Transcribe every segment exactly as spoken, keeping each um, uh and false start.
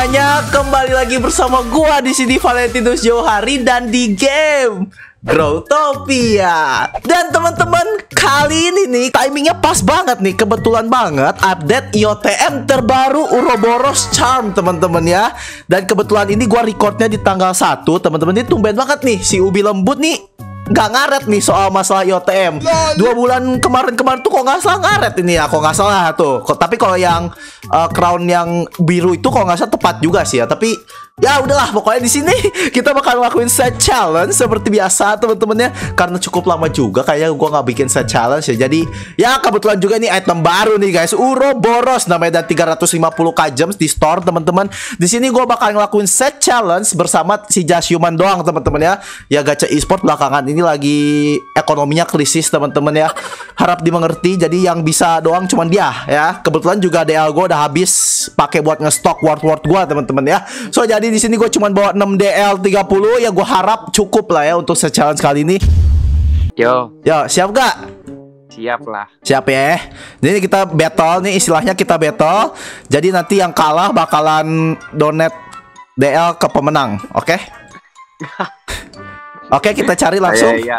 semuanya, kembali lagi bersama gua di sini Valentinus Johari dan di game Growtopia. Dan teman-teman, kali ini nih timingnya pas banget nih, kebetulan banget update I O T M terbaru Uroboros Charm teman-teman ya. Dan kebetulan ini gua recordnya di tanggal satu, teman-teman. Ini tumben banget nih si Ubi Lembut nih nggak ngaret nih soal masalah I O T M. Dua bulan kemarin-kemarin tuh kok nggak salah ngaret ini ya, kok nggak salah tuh. Tapi kalau yang uh, crown yang biru itu kok nggak salah tepat juga sih ya. Tapi ya udahlah, pokoknya di sini kita bakal ngelakuin set challenge seperti biasa teman-teman ya. Karena cukup lama juga kayaknya gua nggak bikin set challenge ya. Jadi ya kebetulan juga ini item baru nih guys, Uroboros namanya, dan tiga ratus lima puluh K gems di store teman-teman. Di sini gua bakal ngelakuin set challenge bersama si Just Human doang teman-teman ya. Ya gacha e-sport belakangan ini lagi ekonominya krisis teman-teman ya. Harap dimengerti. Jadi yang bisa doang cuman dia ya. Kebetulan juga D L gua udah habis pakai buat ngestok word-word gua teman-teman ya. So jadi di sini gue cuma bawa enam D L tiga puluh ya, gue harap cukup lah ya untuk se-challenge kali ini. Yo, yo siap gak? Siap lah. Siap ya. Jadi kita battle nih, istilahnya kita battle. Jadi nanti yang kalah bakalan donate D L ke pemenang, oke? Okay? Oke, okay, kita cari langsung. Iya, iya.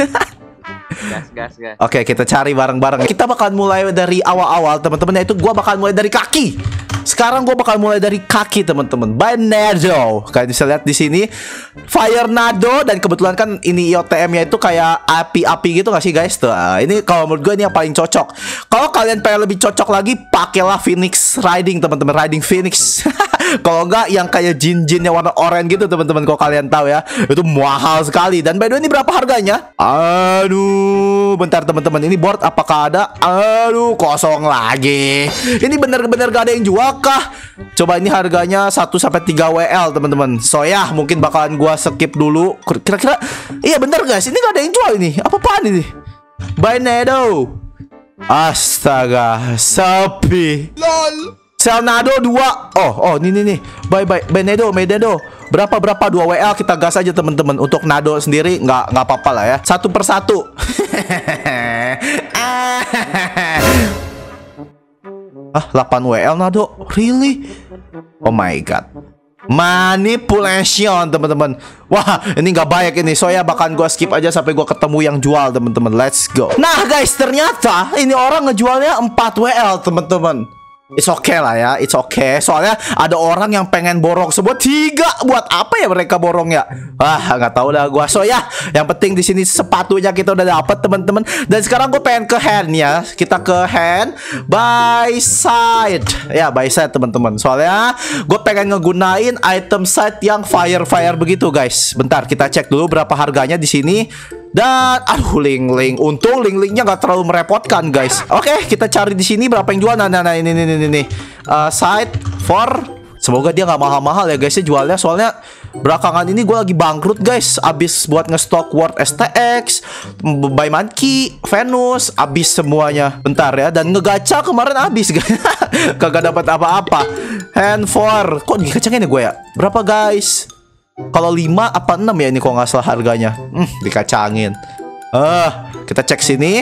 Gas, gas, gas. Oke, okay, kita cari bareng-bareng. Kita bakal mulai dari awal-awal teman-teman, yaitu gue bakal mulai dari kaki. Sekarang gue bakal mulai dari kaki teman-teman. By Nado. Kalian bisa lihat di sini Fire Nado, dan kebetulan kan ini I O T M-nya itu kayak api-api gitu gak sih guys? Tuh, ini kalau menurut gue ini yang paling cocok. Kalau kalian pengen lebih cocok lagi, pakailah Phoenix Riding teman-teman, Riding Phoenix. Kalau enggak yang kayak jin-jin yang warna oranye gitu teman-teman, kalau kalian tahu ya, itu mahal sekali. Dan by the way ini berapa harganya? Aduh, bentar teman-teman, ini board apakah ada? Aduh, kosong lagi. Ini bener-bener gak ada yang jual kah? Coba ini harganya satu sampai tiga W L teman-teman. So ya, mungkin bakalan gua skip dulu. Kira-kira iya bener guys, ini gak ada yang jual ini. Apa-apaan ini? By Nado. Astaga, sepi. Lol. Selnado dua. Oh, oh, ini nih nih. Bye bye, Benedo, Menedo. Berapa berapa dua W L kita gas aja teman-teman. Untuk Nado sendiri nggak nggak apa-apa lah ya. Satu persatu. Ah, delapan W L Nado. Really? Oh my god. Manipulation teman-teman. Wah, ini nggak baik ini. So ya bahkan gua skip aja sampai gua ketemu yang jual teman-teman. Let's go. Nah guys, ternyata ini orang ngejualnya empat W L teman-teman. It's okay lah ya, it's okay. Soalnya ada orang yang pengen borong sebuah tiga. Buat apa ya mereka borong ya? Ah, nggak tahu dah gua. So ya, yang penting di sini sepatunya kita udah dapat teman-teman. Dan sekarang gue pengen ke hand ya. Kita ke hand by side. Ya, by side teman-teman. Soalnya gue pengen ngegunain item side yang fire fire begitu guys. Bentar, kita cek dulu berapa harganya di sini. Dan aduh, link-link. Untung link-linknya nggak terlalu merepotkan guys. Oke, okay, kita cari di sini berapa yang jual. Nah, nah, nah ini ini ini ini. Uh, site for. Semoga dia nggak mahal-mahal ya guys ya jualnya. Soalnya belakangan ini gue lagi bangkrut guys. Abis buat ngestok Word S T X, By Monkey, Venus, abis semuanya. Bentar ya. Dan ngegacha kemarin abis guys. Kagak dapat apa-apa. Hand for. Kok dikacangin ya gue ya? Berapa guys? Kalau lima apa enam ya ini kok nggak salah harganya. Hmm, dikacangin. Eh, uh, kita cek sini.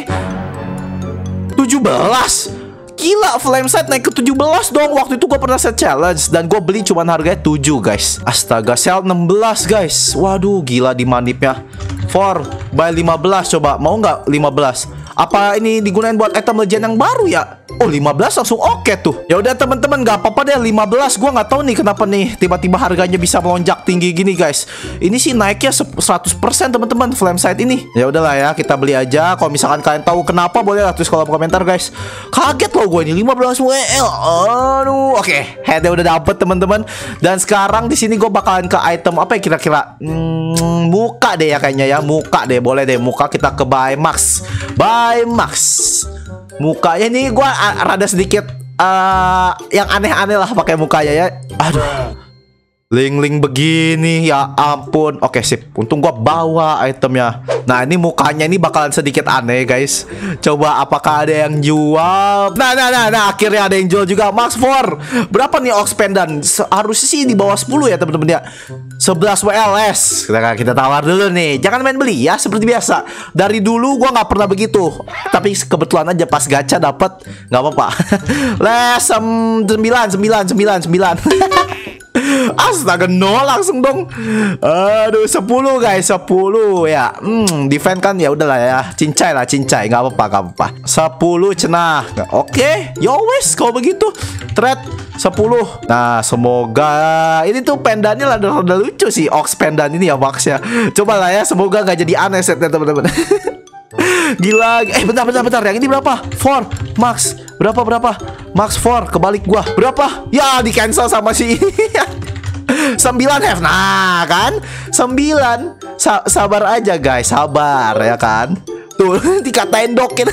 tujuh belas. Gila, flame set naik ke tujuh belas dong. Waktu itu gue pernah set challenge dan gue beli cuman harganya tujuh guys. Astaga, sell enam belas guys. Waduh, gila di manipnya. four by lima belas, coba mau nggak lima belas? Apa ini digunain buat item legend yang baru ya? Oh, lima belas langsung oke okay tuh. Ya udah teman-teman, nggak apa-apa deh lima belas. Gua nggak tahu nih kenapa nih tiba-tiba harganya bisa melonjak tinggi gini guys. Ini sih naiknya seratus persen teman-teman flame site ini. Ya udahlah ya, kita beli aja. Kalau misalkan kalian tahu kenapa, boleh lah tulis kolom komentar guys. Kaget loh gue ini lima belas W L. Aduh, oke. Okay. Headnya udah dapet teman-teman. Dan sekarang di sini gue bakalan ke item apa ya kira-kira? Hmm, muka deh ya kayaknya ya. Muka deh, boleh deh. Muka kita ke buy max. Buy max. Mukanya nih gue rada sedikit uh, yang aneh-aneh lah pakai mukanya ya. Aduh, link-link begini ya ampun. Oke sip, untung gue bawa itemnya. Nah ini mukanya ini bakalan sedikit aneh guys. Coba apakah ada yang jual? Nah nah nah, nah akhirnya ada yang jual juga. Max four. Berapa nih Ox Pendant? Harusnya sih di bawah sepuluh ya teman-teman ya. sebelas W L S. Kita, kita tawar dulu nih. Jangan main beli ya, seperti biasa. Dari dulu gua nggak pernah begitu. Tapi kebetulan aja pas gacha dapat, nggak apa-apa. Les um, sembilan sembilan sembilan sembilan. Astaga, nol langsung dong. Aduh, sepuluh guys, sepuluh ya. Hmm, defend kan ya udahlah ya. Cincai lah, cincai, nggak apa-apa, nggak apa-apa. sepuluh cenah. Oke, yo wes kalau begitu. Thread sepuluh. Nah, semoga ini tuh pendannya lah udah lucu sih. Ox pendan ini ya Max ya. Coba lah ya, semoga nggak jadi aneh setnya teman-teman. Gila. Eh bentar bentar bentar. Yang ini berapa? four Max. Berapa berapa? Max four kebalik gua. Berapa? Ya di cancel sama si sembilan have. Nah kan sembilan. Sa Sabar aja guys. Sabar ya kan. Tuh dikatain dokin.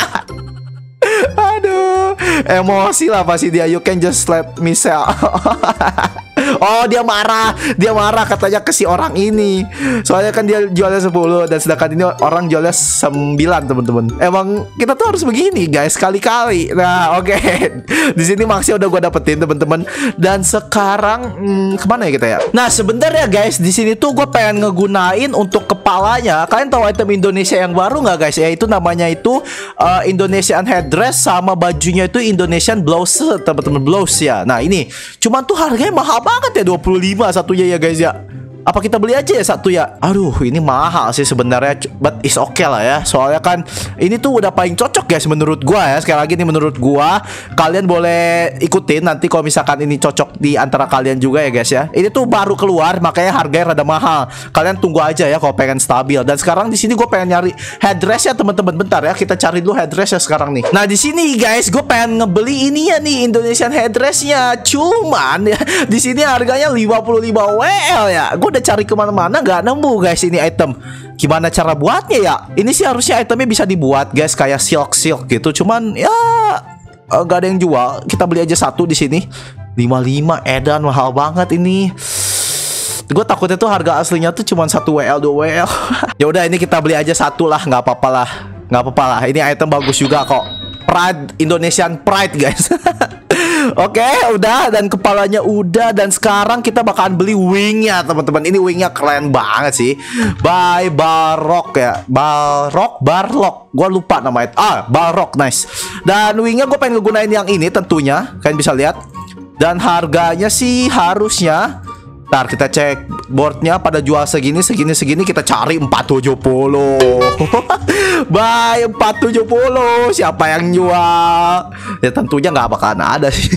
Aduh, emosi lah pasti dia. You can just let me sell. Oh dia marah. Dia marah katanya ke si orang ini. Soalnya kan dia jualnya sepuluh dan sedangkan ini orang jualnya sembilan teman-teman. Emang kita tuh harus begini guys, kali-kali. Nah oke, okay. Di sini Maxnya udah gue dapetin teman-teman. Dan sekarang hmm, kemana ya kita ya? Nah sebentar ya guys, di sini tuh gue pengen ngegunain untuk kepalanya. Kalian tahu item Indonesia yang baru nggak guys? Ya itu namanya itu uh, Indonesian headdress, sama bajunya itu Indonesian blouse teman-teman, blouse ya. Nah ini cuman tuh harganya mahal banget ya, dua puluh lima satunya ya guys ya. Apa kita beli aja ya satu ya? Aduh ini mahal sih sebenarnya, but is okay lah ya. Soalnya kan ini tuh udah paling cocok guys menurut gua ya. Sekali lagi nih menurut gua, kalian boleh ikutin nanti kalau misalkan ini cocok di antara kalian juga ya guys ya. Ini tuh baru keluar makanya harganya rada mahal. Kalian tunggu aja ya kalau pengen stabil. Dan sekarang di sini gua pengen nyari headdress ya teman-teman. Bentar ya, kita cari dulu headdress ya sekarang nih. Nah di sini guys, gue pengen ngebeli ini ya nih Indonesian headdressnya. Cuman ya di sini harganya lima puluh lima W L ya. Gue udah cari kemana-mana nggak nemu guys ini item. Gimana cara buatnya ya? Ini sih harusnya itemnya bisa dibuat guys kayak silk silk gitu. Cuman ya nggak ada yang jual. Kita beli aja satu di sini. lima puluh lima edan, mahal banget ini. Gue takutnya tuh harga aslinya tuh cuma satu W L, dua W L. Ya udah ini kita beli aja satu lah, nggak apa-apa lah, nggak apa-apa lah. Ini item bagus juga kok. Pride, Indonesian Pride guys. Oke, okay, udah, dan kepalanya udah, dan sekarang kita bakalan beli wingnya teman-teman. Ini wingnya keren banget sih. By Barok ya, Barok, Barlock. Gue lupa namanya. Ah, Barok, nice. Dan wingnya gue pengen ngegunain yang ini tentunya. Kalian bisa lihat. Dan harganya sih harusnya. Ntar kita cek boardnya pada jual segini, segini, segini. Kita cari empat tujuh puluh. Bye, empat tujuh puluh. Siapa yang jual? Ya tentunya nggak bakalan ada sih.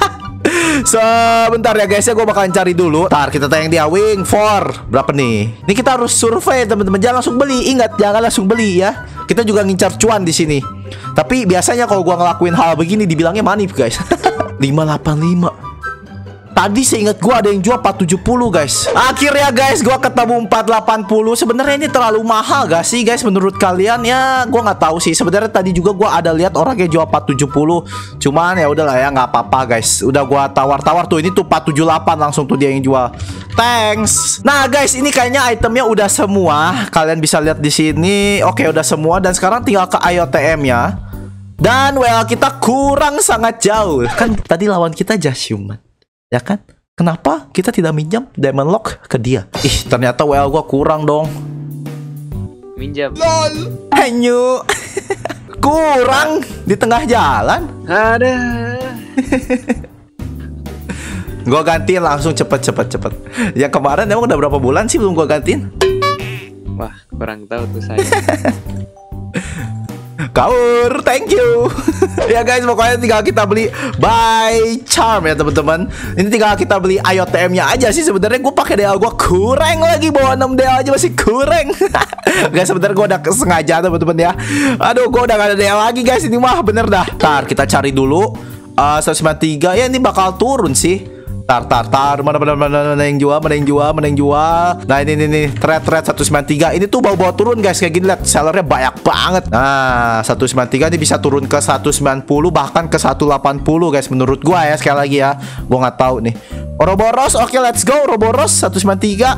Sebentar ya guys ya, gue bakalan cari dulu. Ntar kita tayang dia wing four. Berapa nih? Ini kita harus survei teman-teman. Jangan langsung beli. Ingat, jangan langsung beli ya. Kita juga ngincar cuan di sini. Tapi biasanya kalau gue ngelakuin hal begini dibilangnya manip guys. lima delapan lima. Tadi seingat gue ada yang jual empat tujuh puluh guys. Akhirnya guys gue ketemu empat delapan puluh. Sebenarnya ini terlalu mahal gak sih guys menurut kalian? Ya gue nggak tahu sih. Sebenarnya tadi juga gue ada lihat orang yang jual empat tujuh puluh. Cuman ya udahlah ya, nggak apa-apa guys. Udah gue tawar-tawar tuh, ini tuh empat tujuh delapan langsung tuh dia yang jual. Thanks. Nah guys, ini kayaknya itemnya udah semua. Kalian bisa lihat di sini. Oke, udah semua, dan sekarang tinggal ke I O T M ya. Dan W L kita kurang sangat jauh. Kan tadi lawan kita just human, ya kan? Kenapa kita tidak minjam Diamond Lock ke dia? Ih, ternyata W L gua kurang dong. Minjam. Lol. Hanyu. Kurang di tengah jalan. Ada. Gua gantiin langsung, cepet cepet cepet. Yang kemarin emang udah berapa bulan sih belum gua gantiin? Wah, kurang tahu tuh saya. Kaur, thank you. Ya guys, pokoknya tinggal kita beli by charm ya teman-teman. Ini tinggal kita beli I O T M-nya aja sih. Sebenarnya gue pakai D L gue kurang lagi, bawa enam D L aja masih kurang. Guys, sebenarnya gue udah sengaja teman-teman ya. Aduh, gue udah gak ada D L lagi guys. Ini mah bener dah. Ntar kita cari dulu uh, seratus sembilan puluh tiga. Ya ini bakal turun sih. Tar tar tar, mana mana mana mana yang jual, mana yang jual, mana yang jual. Nah ini ini nih, thread thread seratus sembilan puluh tiga. Ini tuh bawa-bawa turun guys, kayak gini lihat, sellernya banyak banget. Nah, seratus sembilan puluh tiga ini bisa turun ke seratus sembilan puluh, bahkan ke seratus delapan puluh guys menurut gua ya. Sekali lagi ya, gua nggak tahu nih. Ouroboros, oke, okay, let's go Ouroboros seratus sembilan puluh tiga.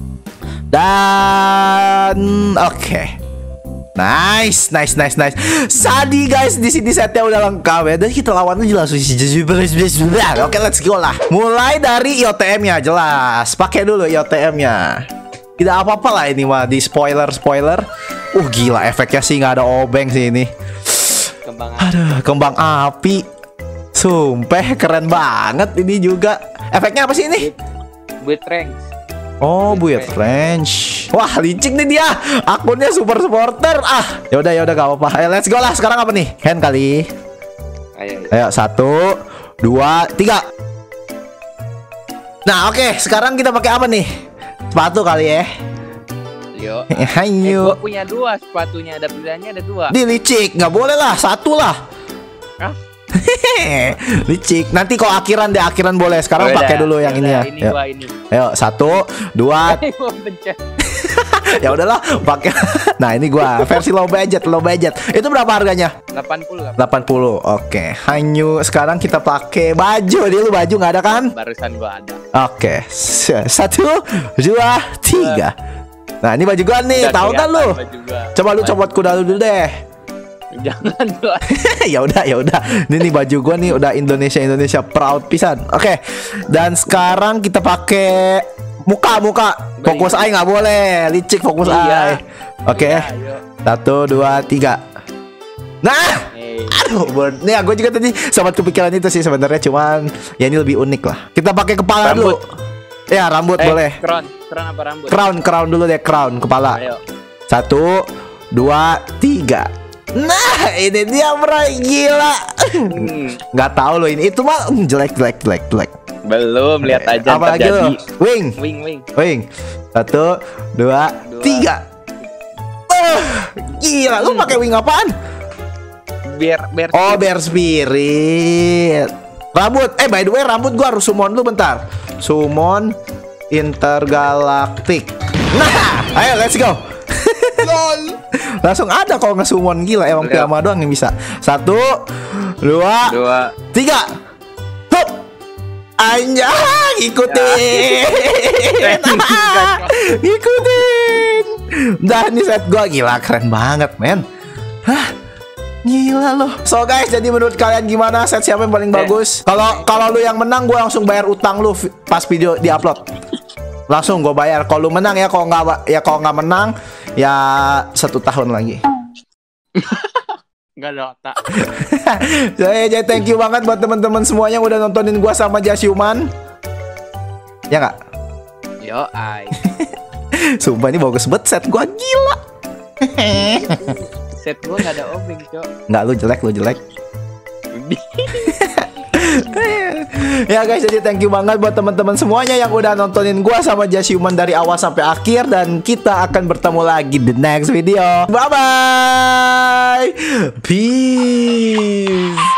Dan oke. Okay. Nice, nice, nice, nice. Sadi guys, di sini setnya udah lengkap ya. Dan kita lawannya jelas. Oke, let's go lah. Mulai dari I O T M-nya jelas. Pakai dulu I O T M-nya. Tidak apa-apa lah ini mah di spoiler spoiler. Uh gila, efeknya sih nggak ada obeng sih ini. Kembang api. Aduh, kembang api. Sumpah keren banget ini juga. Efeknya apa sih ini? Buat ranks. Oh, buat French. Wah, licik nih dia. Akunnya super supporter. Ah, ya udah ya udah gak apa-apa. Ayo let's go lah. Sekarang apa nih? Hand kali. Ayo. Ayo satu, dua, tiga. Nah, oke. Okay. Sekarang kita pakai apa nih? Sepatu kali ya. Yo. Ayo. Eh, gua punya dua sepatunya. Ada pilihannya ada dua. Di licik. Nggak boleh lah. Satu lah. Ah. Licik. Nanti kok akhiran deh. Akhiran boleh. Sekarang Yaudah, pakai dulu yang ini ya. Ini Ayo. gua ini. Ayo satu, dua. Ya udahlah, pakai. Nah, ini gua versi low budget, low budget. Itu berapa harganya? delapan puluh. delapan puluh. Oke. Hanyu, sekarang kita pakai baju. Dia lu baju nggak ada kan? Barusan gua ada. Oke. Satu, dua, tiga. Nah, ini baju gua nih. Udah Tahu kan lu? baju gua. Coba lu copot kuda lu dulu deh. Jangan tuh. Ya udah, ya udah. Ini nih baju gua nih udah Indonesia Indonesia proud pisan. Oke. Dan sekarang kita pakai muka muka. Fokus eye nggak boleh. Licik fokus Iya. eye. Oke. Iya, ayo. Satu, dua, tiga. Nah, Eh, aduh, ber- nih aku juga tadi sempat kepikiran itu sih sebenarnya, cuman ya ini lebih unik lah. Kita pakai kepala Rambut. dulu. Ya rambut eh, boleh. Crown, crown apa rambut? Crown, crown dulu deh, crown kepala. Ayo. Satu, dua, tiga. Nah, ini dia bro, gila. Hmm, Nggak tahu loh ini, itu mah mm, jelek, jelek, jelek, jelek. belum lihat aja. Apa lagi lo? Wing, Wing, wing. wing. Satu, dua, Dua. tiga. Oh, gila, lu pakai wing apaan? Biar biar Oh, bear spirit. Rambut. Eh, by the way, rambut gua harus summon dulu bentar. Summon intergalaktik. Nah, ayo let's go. Lol. Langsung ada kalau nge-summon, gila. Emang Lihat. Pyama doang yang bisa. Satu, dua, dua. tiga. Hup. Anjay, ikutin. Ikutin. Dah, ini set gua gila, keren banget, men. Hah? Gila loh. So guys, jadi menurut kalian gimana set siapa yang paling Eh. bagus? Kalau kalau lu yang menang, gue langsung bayar utang lu vi- pas video diupload. Langsung gue bayar. Kalau lu menang ya, kalau nggak ya kalau nggak menang ya satu tahun lagi. Enggak ada otak. Jadi, jadi thank you banget buat teman-teman semuanya yang udah nontonin gua sama Just Human. Ya nggak? Yo, ai. Sumpah ini bagus banget set gua, gila. Set gua enggak ada obeng, Cok. Nggak, lu jelek, lu jelek. Ya guys, jadi thank you banget buat teman-teman semuanya yang udah nontonin gua sama Just Human dari awal sampai akhir, dan kita akan bertemu lagi di next video. Bye bye. Peace.